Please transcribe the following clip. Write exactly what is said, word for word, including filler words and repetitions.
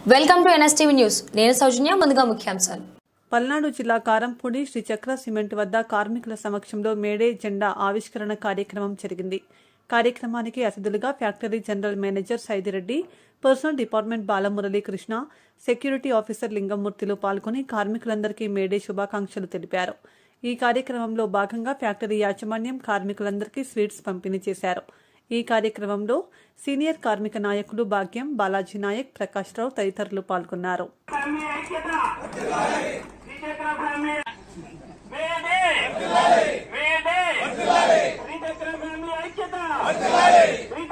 Welcome to NSTV news. నేను సౌజన్య. ముందుగా ముఖ్యాంశాలు. పల్నాడు జిల్లా కారంపూడి శ్రీ చక్ర సిమెంట్ వద్ద కార్మికుల సమక్షంలో మేడే జెండా ఆవిష్కరణ కార్యక్రమం జరిగింది. కార్యక్రమానికి అతిథులుగా factory general manager Saidireddy, personal department Balamuralikrishna, security officer లింగమూర్తిలు పాల్గొని కార్మికులందరికీ మేడే శుభాకాంక్షలు తెలిపారు. ఈ కార్యక్రమంలో భాగంగా ఫ్యాక్టరీ యాజమాన్యం కార్మికులందరికీ స్వీట్స్ పంపిణీ చేశారు. ఈ కార్యక్రమంలో సీనియర్ కార్మిక నాయకులు భాగ్యం, బాలాజీ నాయక్, ప్రకాష్ రావు తదితరులు పాల్గొన్నారు. ఐక్యత